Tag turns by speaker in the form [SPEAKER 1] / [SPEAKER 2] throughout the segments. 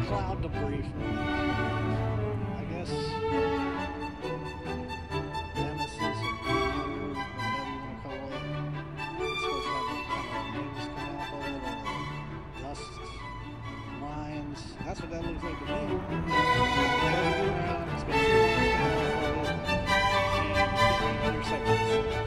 [SPEAKER 1] cloud debris from it. I guess nemesis or whatever you want to call it. It's supposed to have like kind of wings come off of it, or dust lines. That's what that looks like to me. It's got two lines coming off of it, and another section.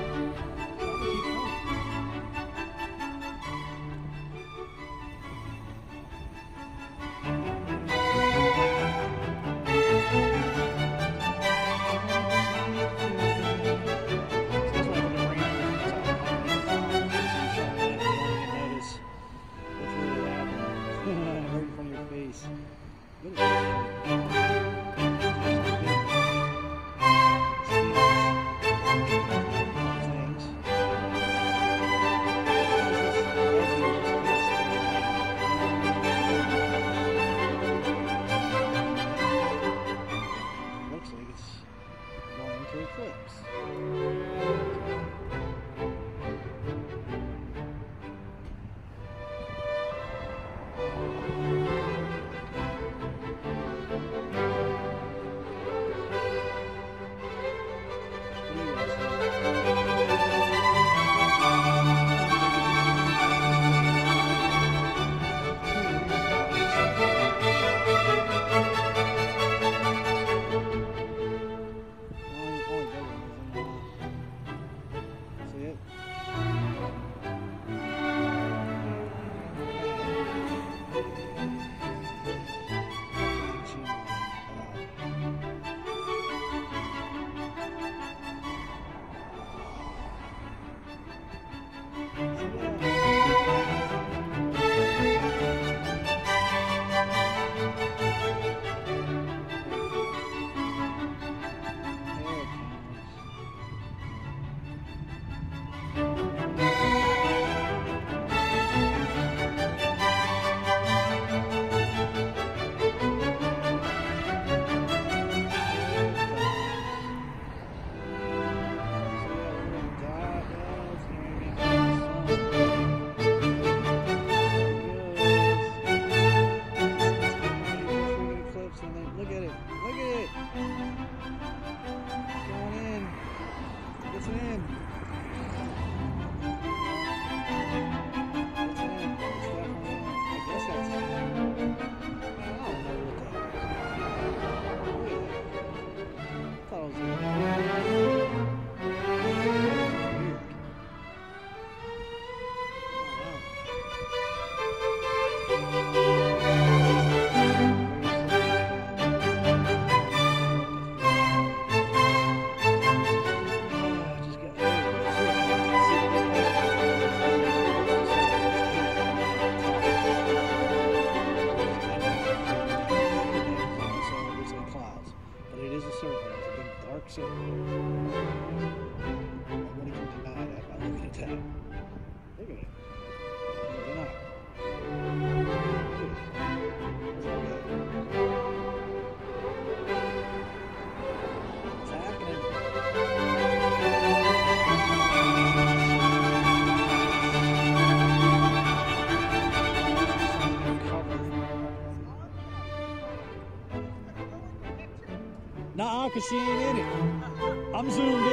[SPEAKER 1] Nah, cause she ain't in it. I'm zoomed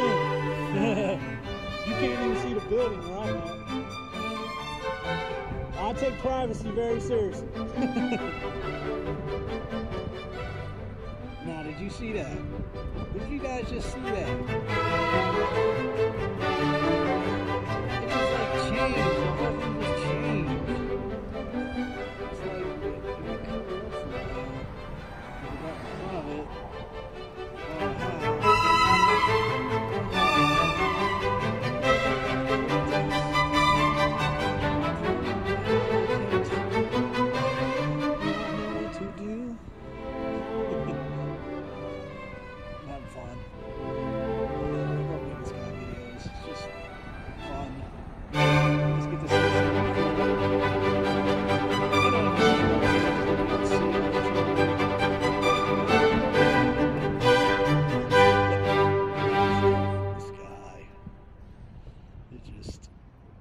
[SPEAKER 1] in. You can't even see the building where I'm at. I take privacy very seriously. Now, did you see that? Did you guys just see that? It was like changed. The whole thing was changed. It's like it covered up for a while. We got in front of it.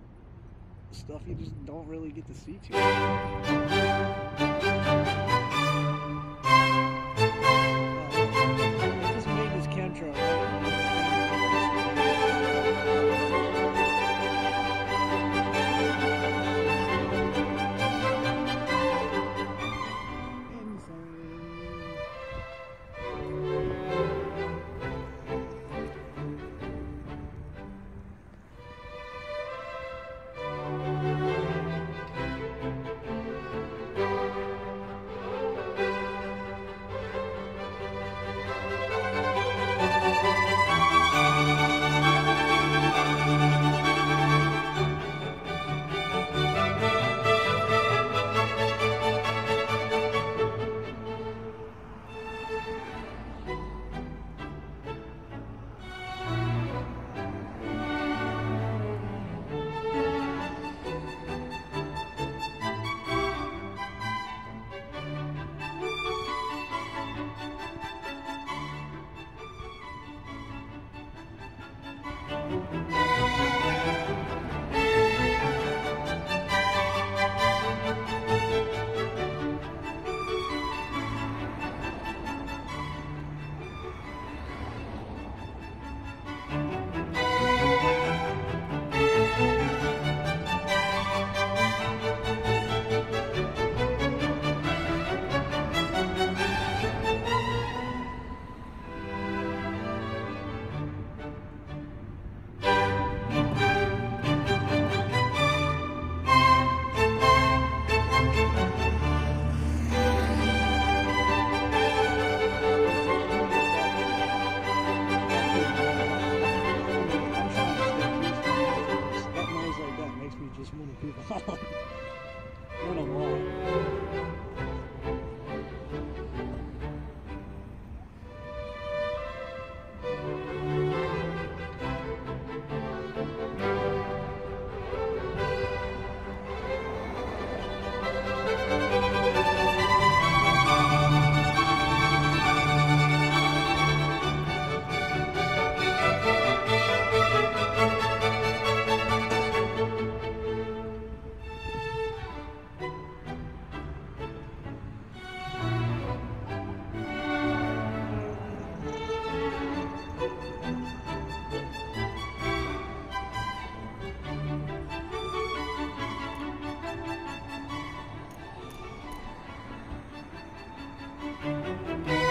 [SPEAKER 1] Stuff you just don't really get to see too much.